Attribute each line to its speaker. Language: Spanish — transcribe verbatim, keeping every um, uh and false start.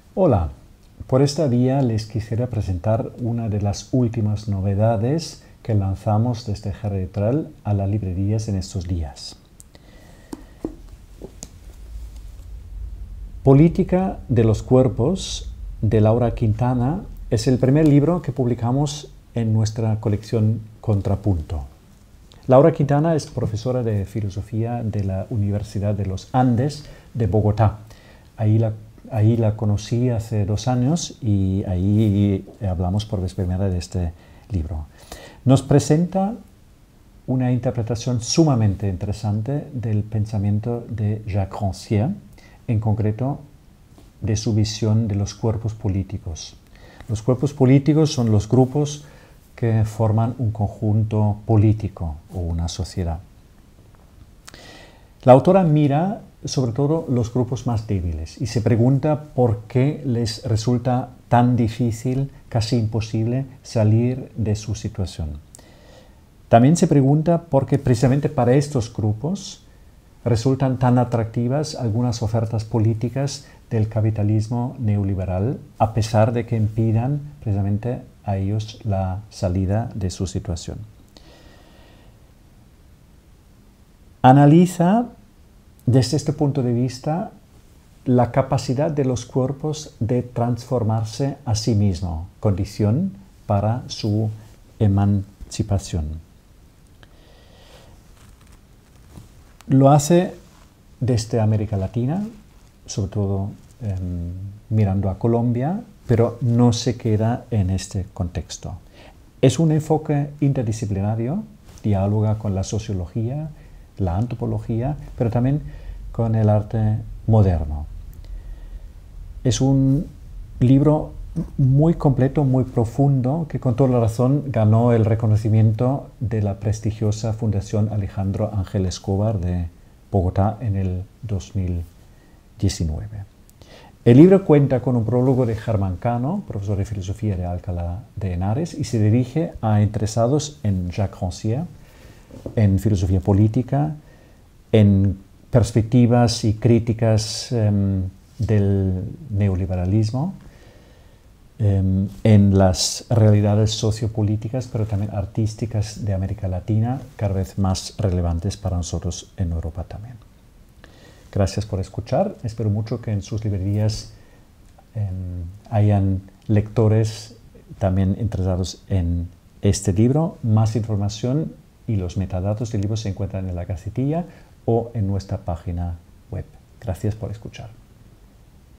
Speaker 1: Hola, por esta vía les quisiera presentar una de las últimas novedades que lanzamos desde G R Editorial a las librerías en estos días. Política de los cuerpos, de Laura Quintana, es el primer libro que publicamos en nuestra colección Contrapunto. Laura Quintana es profesora de filosofía de la Universidad de los Andes de Bogotá. Ahí la, ahí la conocí hace dos años y ahí hablamos por vez primera de este libro. Nos presenta una interpretación sumamente interesante del pensamiento de Jacques Rancière, en concreto de su visión de los cuerpos políticos. Los cuerpos políticos son los grupos que forman un conjunto político o una sociedad. La autora mira sobre todo los grupos más débiles y se pregunta por qué les resulta tan difícil, casi imposible, salir de su situación. También se pregunta por qué precisamente para estos grupos resultan tan atractivas algunas ofertas políticas del capitalismo neoliberal, a pesar de que impidan precisamente a ellos la salida de su situación. Analiza desde este punto de vista la capacidad de los cuerpos de transformarse a sí mismos, condición para su emancipación. Lo hace desde América Latina, sobre todo eh, mirando a Colombia, pero no se queda en este contexto. Es un enfoque interdisciplinario, dialoga con la sociología, la antropología, pero también con el arte moderno. Es un libro muy completo, muy profundo, que con toda la razón ganó el reconocimiento de la prestigiosa Fundación Alejandro Ángel Escobar de Bogotá en el dos mil diecinueve. El libro cuenta con un prólogo de Germán Cano, profesor de filosofía de Alcalá de Henares, y se dirige a interesados en Jacques Rancière, en filosofía política, en perspectivas y críticas um, del neoliberalismo, um, en las realidades sociopolíticas, pero también artísticas de América Latina, cada vez más relevantes para nosotros en Europa también. Gracias por escuchar. Espero mucho que en sus librerías um, hayan lectores también interesados en este libro. Más información y los metadatos del libro se encuentran en la gacetilla o en nuestra página web. Gracias por escuchar.